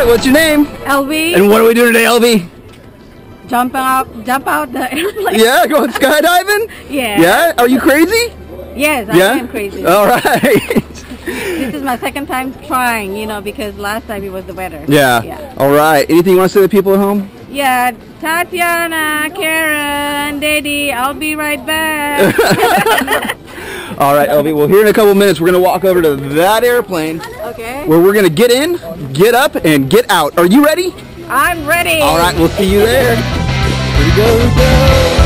what's your name? Elvi. And what are we doing today, Elvi? Jump out the airplane. Yeah, going skydiving? Yeah. Yeah? Are you crazy? Yes, I am crazy. All right. This is my second time trying, you know, because last time it was the weather. Yeah. All right. Anything you want to say to the people at home? Yeah, Tatiana, Karen, Daddy, I'll be right back. All right, Elvi. Well, here in a couple minutes, we're going to walk over to that airplane. Okay. Where we're going to get in, get up, and get out. Are you ready? I'm ready. All right, we'll see you there. Here we go.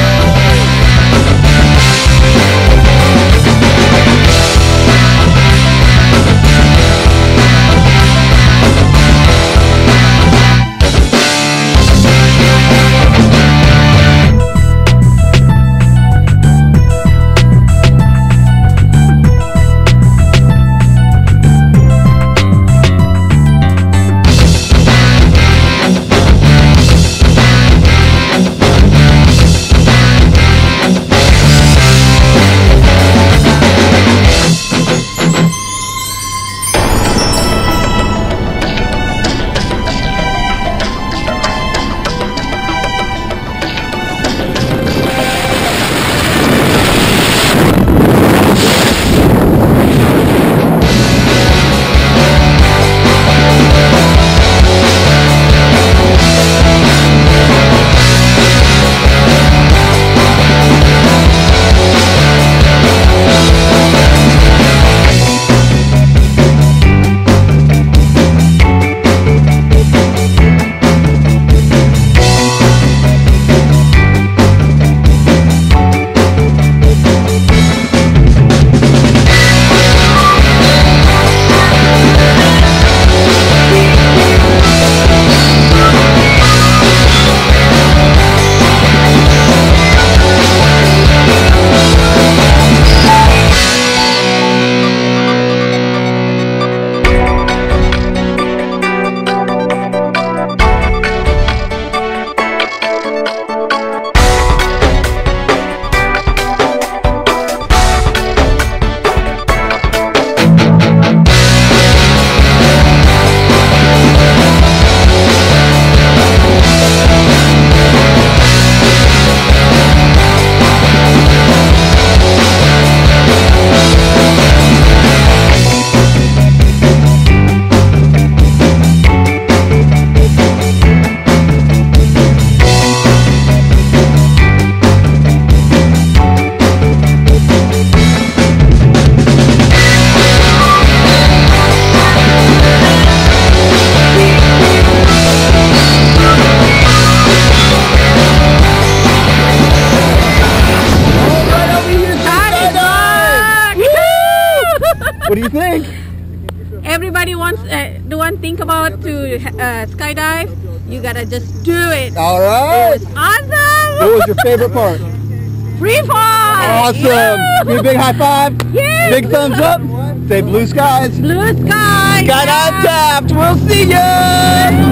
What do you think? Everybody wants to think about to skydive. You gotta just do it. All right. It was awesome. What was your favorite part? Freefall. Awesome. Yeah. Give me a big high five. Yeah. Big thumbs up. Say blue skies. Blue skies. Skydive Taft. We'll see ya.